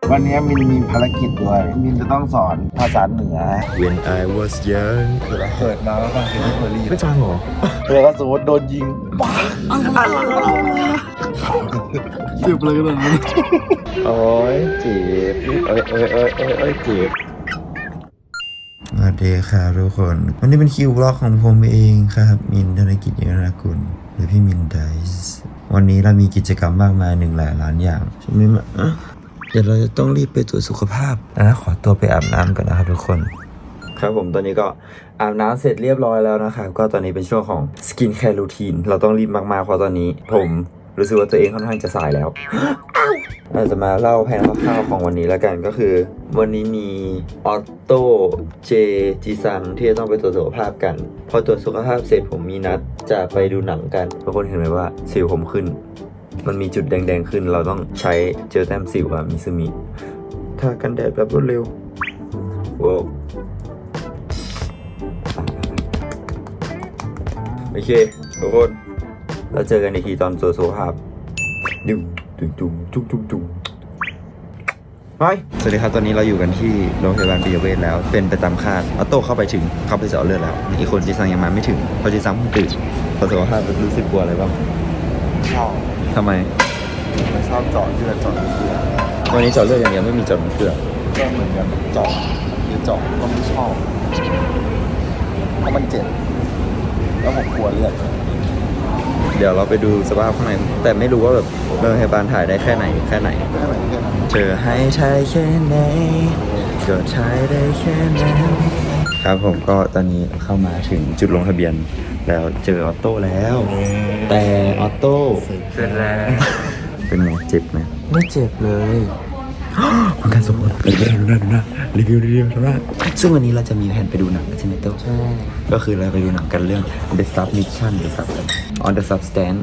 วันนี้มินมีภารกิจด้วยมินจะต้องสอนภาษาเหนือ When I was young คือเราเกิดมาแล้วฟังเพลงที่เคอรี่ไม่ฟังเหรอแล้วก็สมมติโดนยิงปังเจ็บเลยนะโอ้ยเจ็บเอ้ยเจ็บสวัสดีครับทุกคนวันนี้เป็นคิวบล็อกของผมเองครับมินธนกิจเอกนากุลหรือพี่มินไดส์วันนี้เรามีกิจกรรมมากมาย1 หลายล้านอย่างใช่ไหมเดี๋ยวเราจะต้องรีบไปตรวจสุขภาพนะขอตัวไปอาบน้ำก่อนนะครับทุกคนครับผมตอนนี้ก็อาบน้ำเสร็จเรียบร้อยแล้วนะครับก็ตอนนี้เป็นช่วงของสกินแคร์รูทีนเราต้องรีบมากๆเพราะตอนนี้ผมรู้สึกว่าตัวเองค่อนข้างจะสายแล้วเราจะมาเล่าแผนคร่าวๆของวันนี้แล้วกันก็คือวันนี้มีออโต้เจจีซังที่จะต้องไปตรวจสุขภาพกันพอตรวจสุขภาพเสร็จผมมีนัดจะไปดูหนังกันทุกคนเห็นไหมว่าสิวผมขึ้นมันมีจุดแดงๆขึ้นเราต้องใช้เจลแต้มสิวมิซูมิทากันแดดแบบรวดเร็วว้าวโอเคทุกคนเราเจอกันอีกทีตอนตรวจสุขภาพดุงไปสวัสดีครับตอนนี้เราอยู่กันที่โรงพยาบาลปิยเวชแล้วเป็นไปตามคาดออโต้เข้าไปถึงเข้าไปเจาะเลือดแล้วอีกคนจีซังยังมาไม่ถึงพอจีซังเพิ่งตื่นตรวจสุขภาพรู้สึกกลัวอะไรบ้างชอบทำไมไม่ชอบเจาะเลือดเจาะเลือดวันนี้เจาะเลือดอย่างเดียวไม่มีเจาะน้ำเกลือก็เหมือนกันเจาะหรือเจาะก็ไม่ชอบเพราะมันเจ็บแล้วผมกลัวเลือดเดี๋ยวเราไปดูสภาพข้างในแต่ไม่รู้ว่าแบบโรงพยาบาลถ่ายได้แค่ไหนเจอให้ใช้แค่ไหนก็ใช้ได้แค่นั้นครับผมก็ตอนนี้เข้ามาถึงจุดลงทะเบียนแล้วเจอออโต้แล้วแต่ออโต้เสร็จแล้วเป็นไงเจ็บไหมไม่เจ็บเลยคุณการสมบูรณ์รีวิวนะซึ่งวันนี้เราจะมีแผนไปดูหนังใช่ไหมโต้ใช่ก็คือเราไปดูหนังกันเรื่อง The Submission on the Substance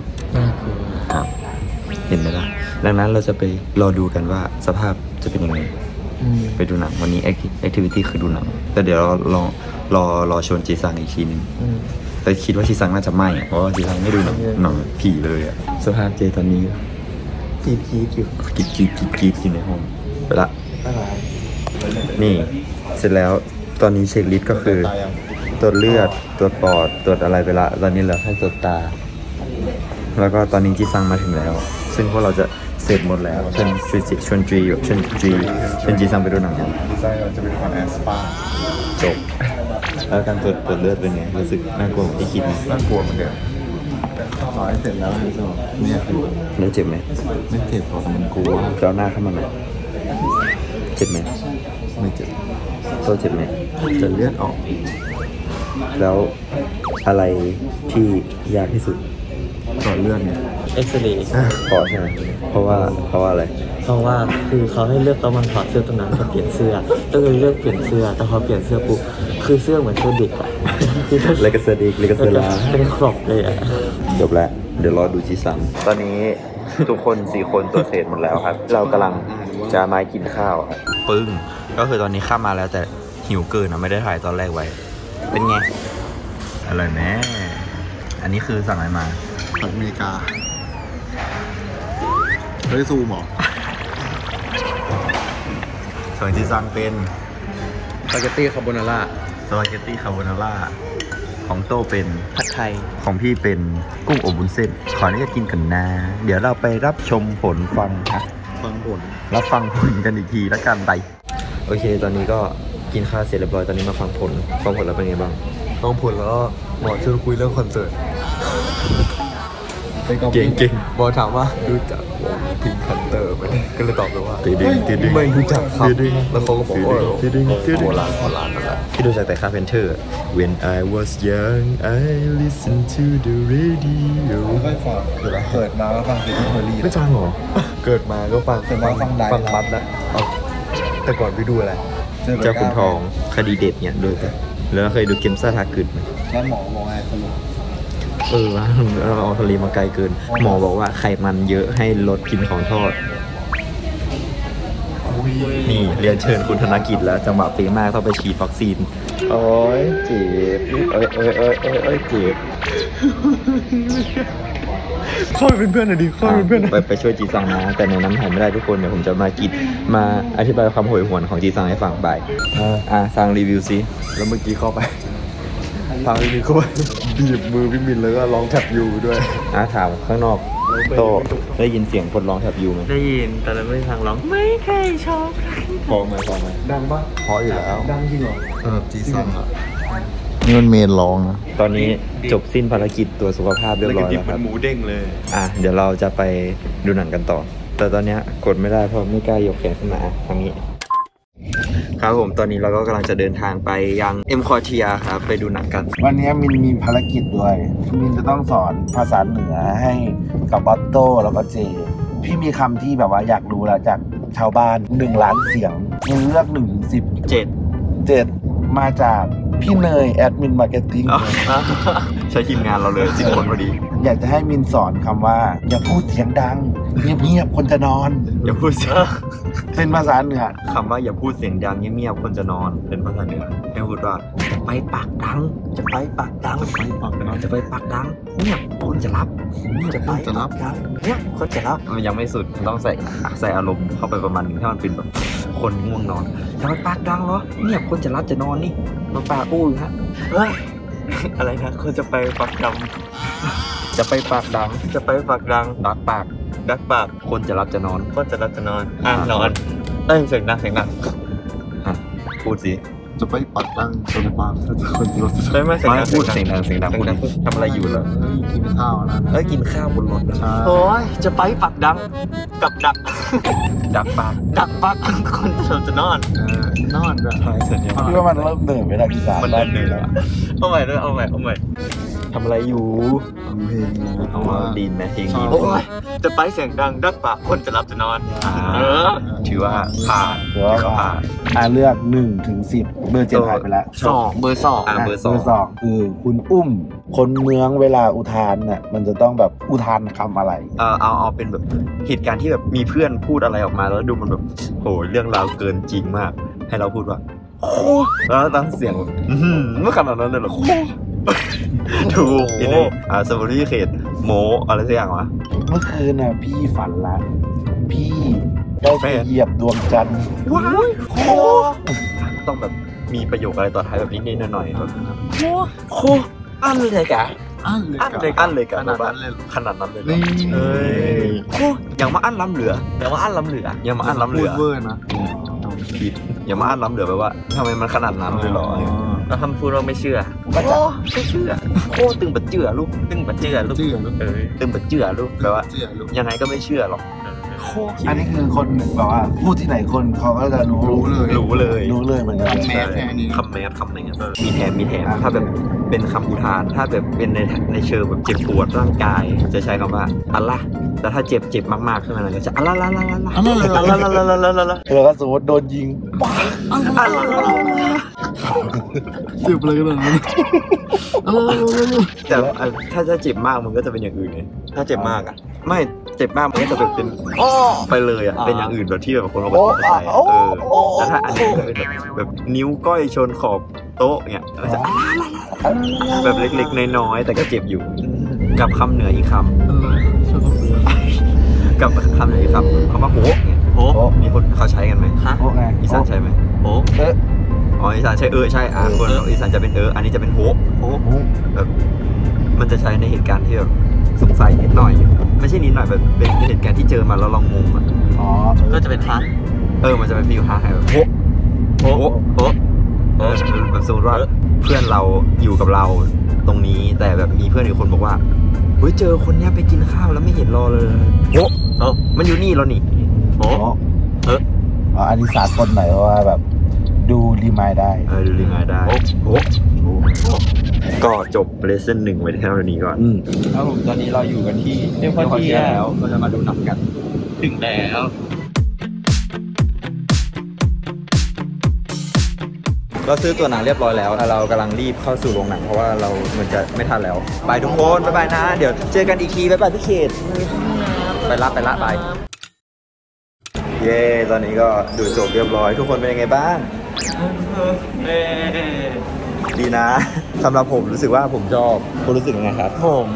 เห็นไหมล่ะดังนั้นเราจะไปรอดูกันว่าสภาพจะเป็นยังไงไปดูหนังวันนี้ activity คือดูหนังแต่เดี๋ยวรอชวนจีซังอีกทีนึงแต่คิดว่าจีซังน่าจะไม่เพราะว่าจีซังไม่ดูหนังผีเลยอะสภาพเจตอนนี้กรีดอยู่ในห้องไปละนี่เสร็จแล้วตอนนี้เช็คลิสต์ก็คือตรวจเลือดตรวจปอดตรวจอะไรไปละตอนนี้เหลือแค่ตรวจตาแล้วก็ตอนนี้จีซังมาถึงแล้วซึ่งพวกเราจะเสร็จหมดแล้วชวนจีซังไปดูหนังกันจีซังเราจะไปดูคอนแอสปาจบแล้วการตรวจเลือดเป็นไงรู้สึกน่ากลัวที่คิดไหมน่ากลัวเหมือนกันขอให้เสร็จแล้วนี่สิเนี่ยแล้วเจ็บไหมไม่เจ็บเพราะมันกลัวเจ้าหน้าเข้ามาไหมเจ็บไหมไม่เจ็บตัวเจ็บไหมจะเลือดออกแล้วอะไรที่ยากที่สุดต่อเลือดเนี่ยเอ็กซเรย์ปอดใช่ไหมเพราะว่าอะไรเพราะว่าคือเขาให้เลือกแล้วมันถอดเสื้อตรงนั้นกับเปลี่ยนเสื้อก็เลยเลือกเปลี่ยนเสื้อแต่พอเปลี่ยนเสื้อปุ๊บคือเสื้อเหมือนเสื้อเด็กอะเลยก็เสื้อเด็กเลยก็เสื้อลาเป็นครอบเลยอะจบแล้วเดี๋ยวรอดูจีซังตอนนี้ทุกคน4 คนตัวเสร็จหมดแล้วครับเรากำลังจะมากินข้าวปึ้งก็คือตอนนี้ข้ามมาแล้วแต่หิวเกินไม่ได้ถ่ายตอนแรกไว้เป็นไงอร่อยไหมอันนี้คือสั่งอะไรมาอเมริกาเฮ้ยซูมหรอส่วนจีซังเป็นสปาเกตตี้คาโบนาร่าของโต้เป็นผัดไทยของพี่เป็นกุ้งอบวุ้นเส้นขออนุญาตกินกันนะเดี๋ยวเราไปรับชมผลรับฟังผลกันอีกทีแล้วกันไปโอเคตอนนี้ก็กินข้าวเสร็จเรียบร้อยตอนนี้มาฟังผลแล้วเป็นไงบ้างฟังผลแล้วหมอชวนคุยเรื่องคอนเสิร์ตเก่งหมอถามว่ารู้จักวงพิงค์แพนเตอร์ไหมก็เลยตอบไปว่าไม่รู้จักครับแล้วเขาก็บอกว่าโบราณนั่นแหละที่รู้จักแต่คาร์เพนเตอร์ When I was young I listened to the radio ไม่ฟังคือเราเกิดมาก็ฟังเพลงที่เคอรี่ไม่ฟังหรอเกิดมาก็ฟังบัสนะแต่ก่อนไปดูอะไรเจ้าขุนทองคดีเด็ดเนี่ยด้วยกันแล้วเคยดูเกมซ่าทากุดไหมแล้วหมอบอกไงสรุปว่าเราเอาทะเลมาไกลเกินหมอบอกว่าไขมันเยอะให้ลดกินของทอดนี่เรียนเชิญคุณธนกิจแล้วจังหวะเป๊ะมากต้องไปฉีดวัคซีนโอ้ยเจ็บเจ็บเข้าไปเป็นเพื่อนหน่อยดิเข้าไปเป็นเพื่อนหน่อยไปช่วยจีซังนะแต่ในนั้นถ่ายไม่ได้ทุกคนเดี๋ยวผมจะมาอธิบายความโหยหวนของจีซังให้ฟังไปซังรีวิวซิแล้วเมื่อกี้เข้าไปทางนี้เข้าไปบีบมือพี่มินแล้วก็ร้องแท็บยูด้วยถามข้างนอกโตได้ยินเสียงคนร้องแท็บยูไหมได้ยินแต่เราไม่ทางร้องไม่เคยชอบพอไหมดังปะพออยู่แล้วดังจริงเหรอสำหรับจีซังอ่ะนี่มันเมนร้องนะตอนนี้จบสิ้นภารกิจตัวสุขภาพเรียบร้อยแล้วครับหมูเด้งเลยเดี๋ยวเราจะไปดูหนังกันต่อ แต่ตอนนี้กดไม่ได้เพราะไม่กล้ายกแขนขึ้นมาทางนี้ครับผมตอนนี้เราก็กำลังจะเดินทางไปยังเอ็มคอเทียครับไปดูหนังกันวันนี้มินมีภารกิจด้วย มินจะต้องสอนภาษาเหนือให้กับออตโต้แล้วก็เจ พี่มีคำที่แบบว่าอยากรู้แล้วจากชาวบ้าน1 ล้านเสียงมินเลือก1 ถึง 10 7มาจากพี่เนยแอดมินมาร์เก็ตติ้งใช้ทีมงานเราเลย10 คนพอดีอยากจะให้มินสอนคำว่า อย่าพูดเสียงดัง เงียบๆคนจะนอนอย่าพูดเสียงเป็นภาษาเหนือคำว่าอย่าพูดเสียงดังเงียบๆคนจะนอนเป็นภาษาเหนือให้พูดว่าจะไปปากดังจะไปปากดังจะไปปากดังเงียบคนจะรับจะไปปากดังเงียบคนจะรับมันยังไม่สุดต้องใส่อารมณ์เข้าไปประมาณนึงถ้ามันเป็นแบบคนง่วงนอนจะไปปากดังเหรอเงียบคนจะรับจะนอนนี่มาปากอู้ฮะเฮ้ยอะไรนะคนจะไปปักดำจะไปปากดังจะไปปักดังดักปากดักปากคนจะรับจะนอนก็จะรับจะนอนนอนเสียงดังพูดสิจะไปปักดังจนในปากคนจะรถใช่ไหมเสียงไม่ดังพูดเสียงดังพูดทำอะไรอยู่เหรอกินข้าวนะกินข้าวบนรถเหรอโอ้ยจะไปปักดังกับดักดักปากดักปักคนจะนอนนอนด้วยพี่ว่ามันเริ่มเหนื่อยไปแล้วอีสานมันเดินเอาใหม่ด้วยเอาใหม่ทำอะไรอยู่เพลงเอาว่าดีนไหมเพลงนี้โอ้ยจะไปเสียงดังดักปากคนจะรับจะนอนถือว่าผ่านหรือว่าเลือก1 ถึง 10 เบอร์7หายไปแล้วเบอร์สองเบอร์เบอร์ 2คือคุณอุ้มคนเมืองเวลาอุทานเนี่ยมันจะต้องแบบอุทานคำอะไรเอาเป็นแบบเหตุการณ์ที่แบบมีเพื่อนพูดอะไรออกมาแล้วดูมันแบบโหเรื่องราวเกินจริงมาก ให้เราพูดว่าโคแล้วตั้งเสียงแบบเมื่อขนาดนั้นเลยเหรอโคถูกนี่เลยสมุทรเขตโมอะไรสักอย่างวะเมื่อคืนน่ะพี่ฝันละพี่ได้ไปเหยียบดวงจันทร์ว้าวโคต้องแบบมีประโยคอะไรต่อท้ายแบบนิดๆหน่อยๆแบบโคอันเลยกะอันเลยกะขนาดนั้นเลยขนาดนั้นเลยโคอย่างมาอันล้ำเหลือแต่ว่าอันล้ำเหลืออย่างมาอันล้ำเหลือเวอร์นะผิดอย่างมาอันล้ำเหลือแปลว่าทำไมมันขนาดนั้นเลยหรอแล้วคำพูดว่าไม่เชื่อไม่เชื่อโคตึงบัดเจือลูกตึงบัดเจือลูกเชื่อลูกตึงบัดเจือลูกแปลว่าเชื่อลูกยังไงก็ไม่เชื่อหรอกอันนี้คือคนแบบว่าพูดที่ไหนคนเขาก็จะรู้รู้เลยรู้เลยเหมือนกันแม่แค่นี้คำแมสมีแถมถ้าแบบเป็นคำอุทานถ้าแบบเป็นในเชิงแบบเจ็บปวดร่างกายจะใช้คำว่าอัลล่ะแต่ถ้าเจ็บมากๆขึ้นมาก็จะอัลล่ะละละละละแล้วก็สมมติโดนยิงเจ็บอะไรกันนั้นแต่ถ้าเจ็บมากมันก็จะเป็นอย่างอื่นไงถ้าเจ็บมากอ่ะไม่เจ็บมากมันก็จะแบบเป็นไปเลยอ่ะเป็นอย่างอื่นแบบที่แบบคนเขาบอกใส่แล้วถ้าอันนี้แบบนิ้วก้อยชนขอบโต๊ะเนี่ยจะแบบเล็กๆน้อยๆแต่ก็เจ็บอยู่กับคำเหนืออีกคำกับคำเหนืออีกคำคำว่าโหเนี่ยโหมีคนเขาใช้กันไหมโอ้ไงอีสานใช้ไหมโหอ๋ออีสานใช้ใช่คนอีสานจะเป็นอันนี้จะเป็นโหแบบมันจะใช้ในเหตุการณ์ที่แบบสงสัยนิดหน่อยไม่ใช่นิดหน่อยแบบเป็นเหตุการณ์ที่เจอมาแล้วเรางงอ่ะก็จะเป็นฮะมันจะเป็นฟีลฮาแบบโหแบบสมมติว่าเพื่อนเราอยู่กับเราตรงนี้แต่แบบมีเพื่อนอีกคนบอกว่าเฮ้ยเจอคนเนี้ยไปกินข้าวแล้วไม่เห็นรอเลยมันอยู่นี่แล้วนี่อันนี้สากลหน่อยเพราะว่าแบบดูรีมายได้ดูรีมายได้ก็จบเลสเซ่น1ไว้เท่านี้ก่อนครับผมตอนนี้เราอยู่กันที่เอ็มพอเทียแล้วเราจะมาดูหนังกันถึงแล้วเราซื้อตัวหนังเรียบร้อยแล้วเรากำลังรีบเข้าสู่โรงหนังเพราะว่าเราเหมือนจะไม่ทันแล้วบายทุกคนบ๊ายบายนะเดี๋ยวเจอกันอีกทีบ๊ายบายพี่เขตไปละบายเย้ตอนนี้ก็ดูจบเรียบร้อยทุกคนเป็นยังไงบ้างดีนะสำหรับผมรู้สึกว่าผมชอบคุณรู้สึกยังไงครับผม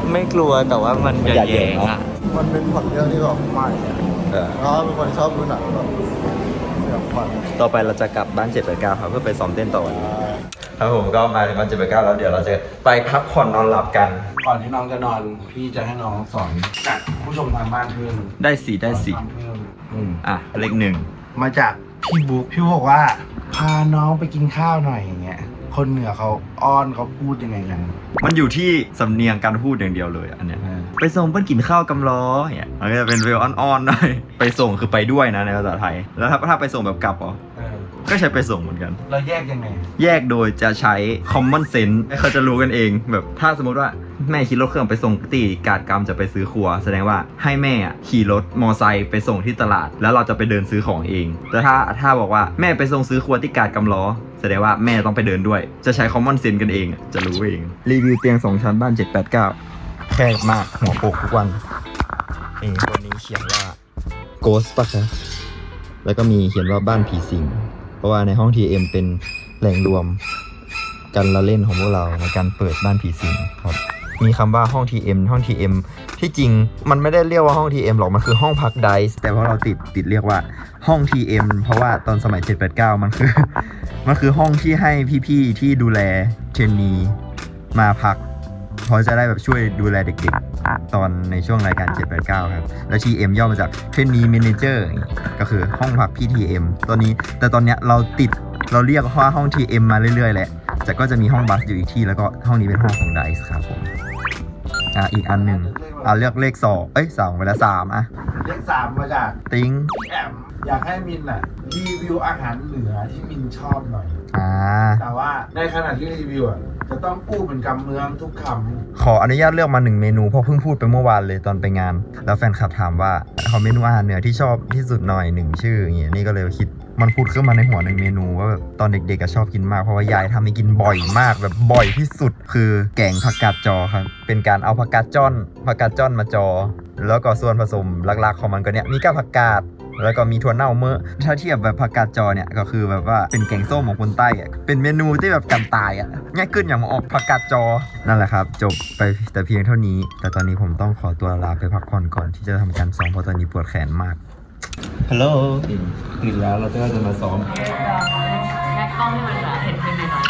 ไม่กลัวแต่ว่ามันอย่าแยงอ่ะมันเป็นผลเรื่องที่แบบใหม่แล้วเป็นคนชอบดูหนังแบบต่อไปเราจะกลับบ้าน789ครับเพื่อไปซ้อมเต้นต่อวันนี้ครับผมก็มาถึงบ้าน789แล้วเดี๋ยวเราจะไปพักผ่อนนอนหลับกันก่อนที่น้องจะนอนพี่จะให้น้องสอนจากผู้ชมทางบ้านเพิ่มได้สิได้สิเพิ่มอ่ะเลขหนึ่งมาจากพี่บุ๊กพี่บอกว่าพาน้องไปกินข้าวหน่อยอย่างเงี้ยคนเหนือเขาอ้อนเขาพูดยังไงกันมันอยู่ที่สำเนียงการพูดอย่างเดียวเลยอันเนี้ยไปส่งเปิ้ลกินข้าวกำล้อเนี่ยมันก็จะเป็นเวลอ่อนๆหน่อยไปส่งคือไปด้วยนะในภาษาไทยแล้วถ้าไปส่งแบบกลับเหรอก็ใช้ไปส่งเหมือนกันเราแยกยังไงแยกโดยจะใช้ common sense เขาจะรู้กันเองแบบถ้าสมมติว่าแม่ขี่รถเครื่องไปส่งตีกาดกรรมจะไปซื้อครัวแสดงว่าให้แม่ขี่รถมอไซค์ไปส่งที่ตลาดแล้วเราจะไปเดินซื้อของเองแต่ถ้าบอกว่าแม่ไปส่งซื้อครัวที่กาดกำล้อแสดงว่าแม่ต้องไปเดินด้วยจะใช้ common sense กันเองจะรู้เองรีวิวเตียง2ชั้นบ้าน789แคบมากหัวโปกทุกวันนี่ตัวนี้เขียนว่า ghost ปะคะแล้วก็มีเขียนว่าบ้านผีสิงเพราะว่าในห้อง TM เป็นแหล่งรวมการละเล่นของพวกเราในการเปิดบ้านผีสิงครับมีคำว่าห้อง TM ห้อง TM ที่จริงมันไม่ได้เรียกว่าห้อง TM หรอกมันคือห้องพักไดส์แต่เพราะเราติดเรียกว่าห้อง TM เพราะว่าตอนสมัย789มันคือห้องที่ให้พี่ๆที่ดูแลเทรนนีมาพักเพราะจะได้แบบช่วยดูแลเด็กๆตอนในช่วงรายการ789ครับแล้ว TM ย่อมาจากเทรนนีแมเนเจอร์ก็คือห้องพักพี่ TM ตอนเนี้ยเราเรียกว่าห้อง TM มาเรื่อยๆแหละแต่ก็จะมีห้องบัสอยู่อีกที่แล้วก็ห้องนี้เป็นห้องของไดส์ครับผมอีกอันหนึ่งเลือกเลข2ไปแล้ว3 เลข3มาจากติ้งแอมอยากให้มินรีวิวอาหารเหนือที่มินชอบหน่อยแต่ว่าในขณะที่รีวิวจะต้องพูดเป็นคำเมืองทุกคำขออนุญาตเลือกมา1เมนูเพราะเพิ่งพูดไปเมื่อวานเลยตอนไปงานแล้วแฟนคลับถามว่าขอเมนูอาหารเหนือที่ชอบที่สุดหน่อย1ชื่ออย่างเงี้ยนี่ก็เลยคิดมันพูดขึ้นมาในหัว1เมนูว่าแบบตอนเด็กๆชอบกินมากเพราะว่ายายทำให้กินบ่อยมากแบบบ่อยที่สุดคือแกงผักกาดจอครับเป็นการเอาผักกาดจ้อนมาจอแล้วก็ส่วนผสมหลักๆของมันก็เนี่ยมีก้าผักกาดแล้วก็มีถั่วเน่าเมื่อถ้าเทียบแบบผักกาดจอเนี่ยก็คือแบบว่าเป็นแกงส้มของคนใต้เป็นเมนูที่แบบกันตายง่ายขึ้นอย่างมาออกผักกาดจอนั่นแหละครับจบไปแต่เพียงเท่านี้แต่ตอนนี้ผมต้องขอตัวลาไปพักผ่อนก่อนที่จะทำการซ้อมเพราะตอนนี้ปวดแขนมากฮัลโหลตื่นแล้วเราจะมาซ้อมแค่กล้องให้มันเห็นเป็นน้อย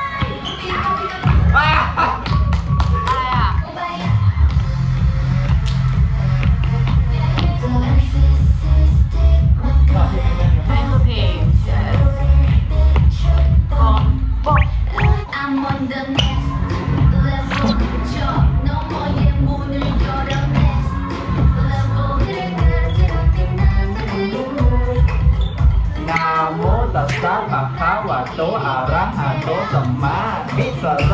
โตอาระหะโตสัมมาทิฏฐิ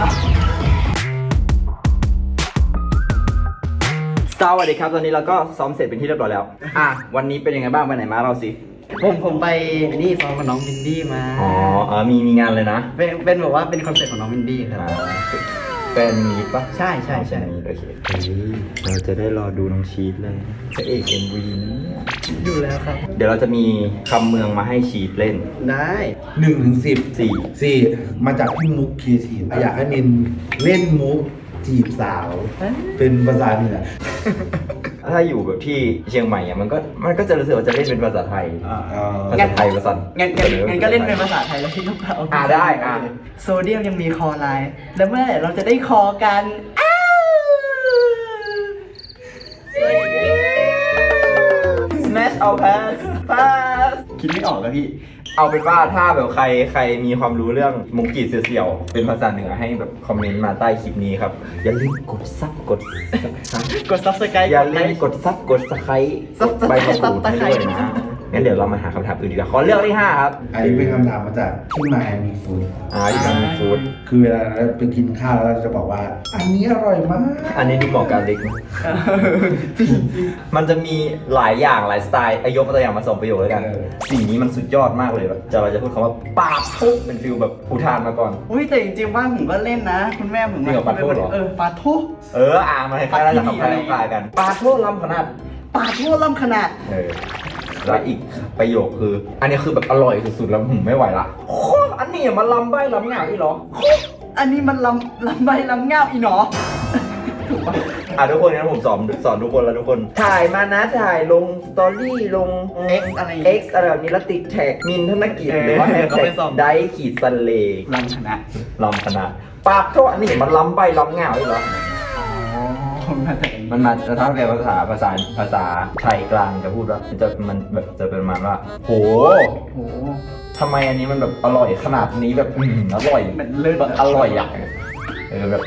สวัสดีครับตอนนี้เราก็ซ้อมเสร็จเป็นที่เรียบร้อยแล้ววันนี้เป็นยังไงบ้างไปไหนมาเราสิผมไปนี่ซ้อมกับน้องมินดี้มามีงานเลยนะเป็นแบบว่าเป็นคอนเสิร์ตของน้องมินดี้ครับแฟนมีปะใช่โอเคเราจะได้รอดูน้องชีทเลยพระเอก MV ดูแล้วครับเดี๋ยวเราจะมีคำเมืองมาให้ชีทเล่นได้ 1 ถึง 10 4มาจากพี่มุกคีทีอยากให้มินเล่นมุกจีบสาวเป็นภาษาเหนือถ้าอยู่แบบที่เชียงใหม่มันก็จะรู้สึกว่าจะเล่นเป็นภาษาไทยภาษาไทยภาษางั้นก็เล่นเป็นภาษาไทยแล้วที่ลูกเราได้โซเดียมยังมีคอไลน์แล้วเมื่อไหร่เราจะได้คอกัน Smash our pass คิดไม่ออกแล้วพี่เอาเป็นว่าถ้าแบบใครมีความรู้เรื่องมุกจีเสี่ยวๆเป็นภาษาเหนือให้แบบคอมเมนต์มาใต้คลิปนี้ครับอย่าลืมกดซับกดซับสไครต์อย่าลืมกดซับกดสไครต์ใบมะกรูดให้ด้วยนะงั้นเดี๋ยวเรามาหาคำถามอื่นดีกว่าขอเลือกที่5ครับอันนี้เป็นคำถามมาจากที่มามีฟู้ดที่มามีฟู้ดคือเวลาเราไปกินข้าวแล้วเราจะบอกว่าอันนี้อร่อยมากอันนี้ดูเหมาะกับเด็กมันจะมีหลายอย่างหลายสไตล์ยกตัวอย่างมา2ประโยคเลยกันสิ่งนี้มันสุดยอดมากเลยแบบเราจะพูดคำว่าปาทุเป็นฟิลแบบอุทานมาก่อนแต่จริงๆบ้านผมก็เล่นนะคุณแม่ผมปาทุเหรอปาทุมาให้ใครเราจะทำคล้ายกันปาทุล้ำขนาดแล้วอีกประโยคคืออันนี้คือแบบอร่อยสุดๆแล้วผมไม่ไหวละอันนี้มันล้ำใบล้ำเงาอีหรออันนี้มันล้ำใบล้ำเงาอีหนอถูกปะทุกคนงั้นผมสอนทุกคนแล้วทุกคนถ่ายมานะถ่ายลงสตอรี่ลง X อะไร X อะไรแบบนี้แล้วติดแท็กมินธนกิจหรือว่าแฮชแท็กได้ขีดสันเลงลำคณะลำคณะปากโทษอันนี้มันล้ำไปล้ำเงาอีกเหรอ มันมาถ้าเป็นภาษาไทยกลางจะพูดว่ามันแบบจะเป็นประมาณว่าโหทำไมอันนี้มันแบบอร่อยขนาดนี้แบบอร่อยมันเลิศแบบอร่อยอ่ะแบบ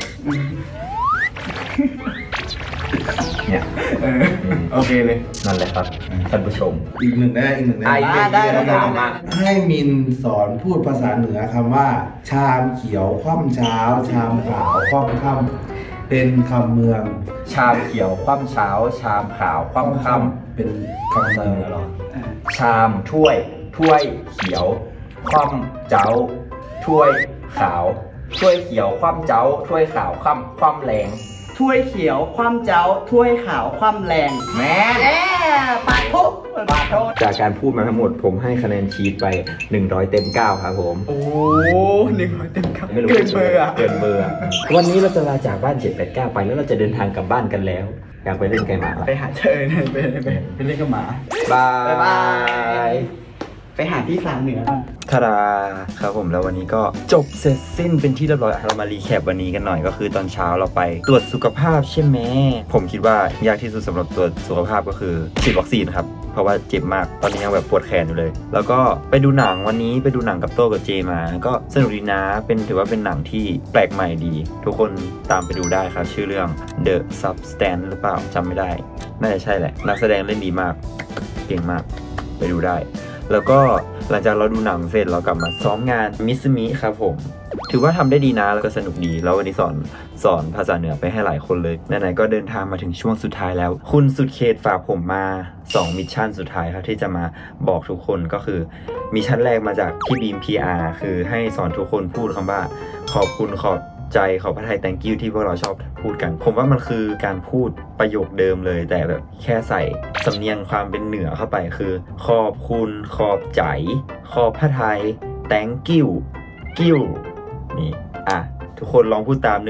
เนี่ยโอเคเลยนั่นแหละครับท่านผู้ชมอีกหนึ่งได้มาให้มินสอนพูดภาษาเหนือคำว่า ชามเขียวคว่ำเช้า ชามขาวคว่ำค่ำเป็นคำเมืองชามเขียวคว่ำเช้าชามขาวคว่ำค่ำเป็นคำเมืองหรอชามถ้วยเขียวคว่ำเจ้าถ้วยขาวถ้วยเขียวคว่ำเจ้าถ้วยขาวคว่ำแรงถ้วยเขียวคว่ำเจ้าถ้วยขาวคว่ำแรงแม่ปาทุกจากการพูดมาทั้งหมดผมให้คะแนนชีทไป100เต็ม9ครับผมโอ้100 เต็มครับไม่รู้เกินเบอร์วันนี้เราจะลาจากบ้าน789ไปแล้วเราจะเดินทางกลับบ้านกันแล้วอยากไปเล่นไก่หมาไปหาเธอไปเล่นกับหมาบายไปหาที่สามเหนือทาราครับผมแล้ววันนี้ก็จบเสร็จสิ้นเป็นที่เรียบร้อยเรามารีแคปวันนี้กันหน่อยก็คือตอนเช้าเราไปตรวจสุขภาพใช่ไหมผมคิดว่ายากที่สุดสำหรับตรวจสุขภาพก็คือฉีดวัคซีนครับเพราะว่าเจ็บมากตอนนี้ยังแบบปวดแขนอยู่เลยแล้วก็ไปดูหนังวันนี้ไปดูหนังกับโต้กับเจมาก็สนุกดีนะถือว่าเป็นหนังที่แปลกใหม่ดีทุกคนตามไปดูได้ครับชื่อเรื่อง The Substance หรือเปล่าจำไม่ได้น่าจะใช่แหละนักแสดงเล่นดีมากเก่งมากไปดูได้แล้วก็หลังจากเราดูหนังเสร็จเรากลับมาซ้อมงานมิสมิครับผมถือว่าทำได้ดีนะแล้วก็สนุกดีแล้ววันนี้สอนภาษาเหนือไปให้หลายคนเลยไหนๆก็เดินทางมาถึงช่วงสุดท้ายแล้วคุณสุดเขตฝากผมมา2มิชชั่นสุดท้ายครับที่จะมาบอกทุกคนก็คือมิชชั่นแรกมาจากพี่บีม PR คือให้สอนทุกคนพูดคำว่าขอบคุณขอบใจขอพระไทย thank you ที่พวกเราชอบพูดกันผมว่ามันคือการพูดประโยคเดิมเลยแต่แบบแค่ใส่สำเนียงความเป็นเหนือเข้าไปคือขอบคุณขอบใจขอบพระไทย thank you กิ้วนี่ทุกคนลองพูดตาม1 2 3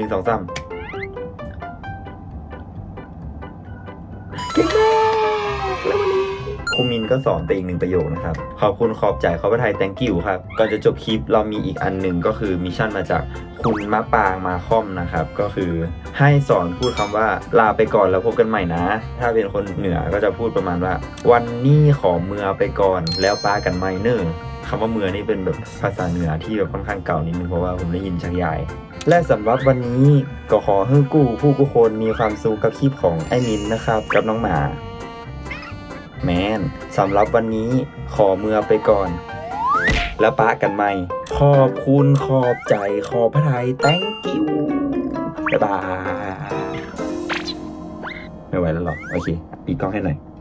เก่งมากแล้ววันนี้ครูมินก็สอนไปอีก1ประโยคนะครับขอบคุณขอบใจขอบพระไทย thank you ครับก่อนจะจบคลิปเรามีอีกอันหนึ่งก็คือมิชชั่นมาจากคุณมะปางมาค่อมนะครับก็คือให้สอนพูดคำว่าลาไปก่อนแล้วพบกันใหม่นะถ้าเป็นคนเหนือก็จะพูดประมาณว่าวันนี้ขอเมือไปก่อนแล้วปากันไม่เนอคำว่าเมือนี่เป็นแบบภาษาเหนือที่แบบค่อนข้างเก่านิดนึงเพราะว่าผมได้ยินจากยายและสำหรับวันนี้ก็ขอให้ผู้คนมีความสุขกับคลิปของไอ้มินนะครับกับน้องหมาแมนสำหรับวันนี้ขอเมือไปก่อนแล้วปะกันใหม่ขอบคุณขอบใจขอพระไทย thank you บ๊ายบายไม่ไหวแล้วหรอโอเคปิดกล้องให้หน่อย